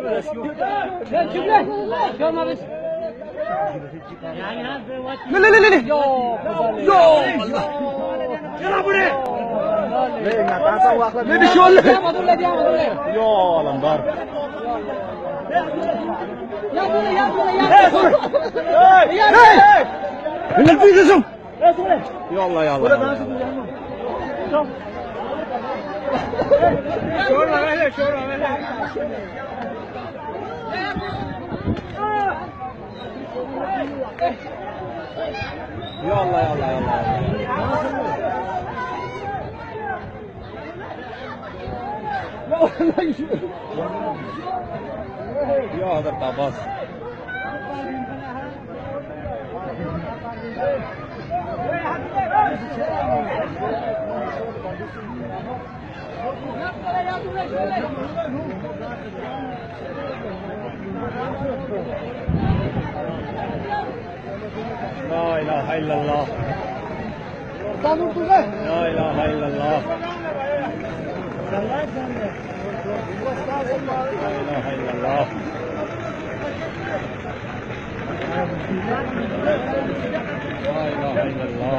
لا لا لا لا يا الله يلا بني لا دي شو يا لمبار من الفيديو شوف يلا يلا شوربة مهلة شوربة مهلة يلا يلا يا هذا الطاباس لا إله إلا الله لا إله إلا الله لا إله إلا الله لا إله إلا الله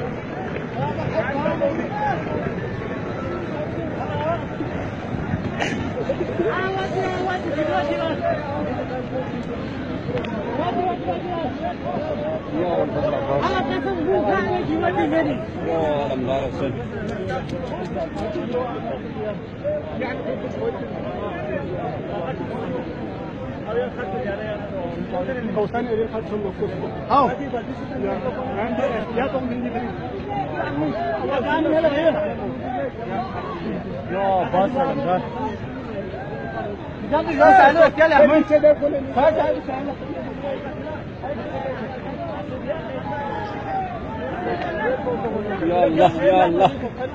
يا الله يا الله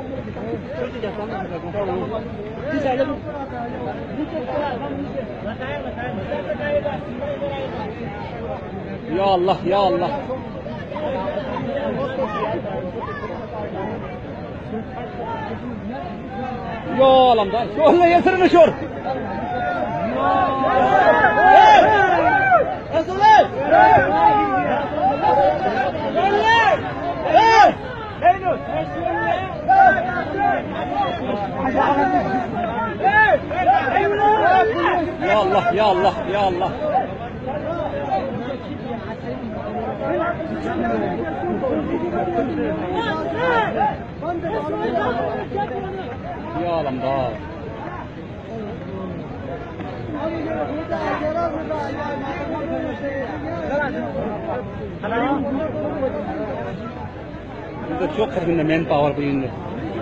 يا الله يا الله يا لمدار شو هلا يسر نشور يا الله يا الله يا الله يا لمدار Burada çok kadınla manpower bu yönde.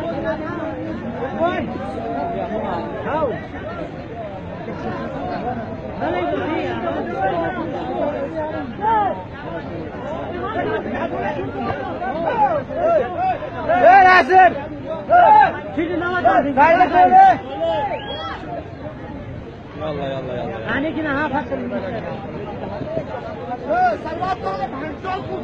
Hey Nasir! Yalla yalla yalla. Hani ki ha fasıl. Salvat talep hançolku.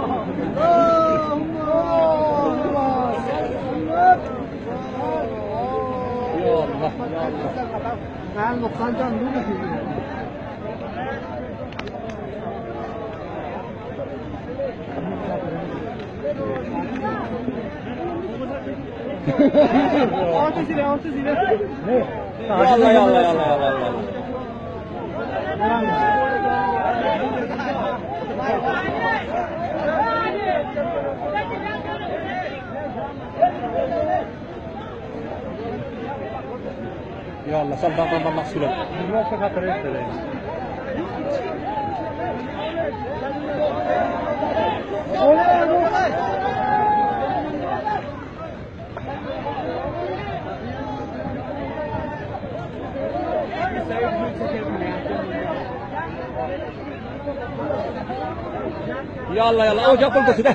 Ya Allah ya Allah. Ben noksandan ne diyorsun? Orta zile. Ne? Yalla yalla. يلا صل مغسولة يلا اوجه قلت سده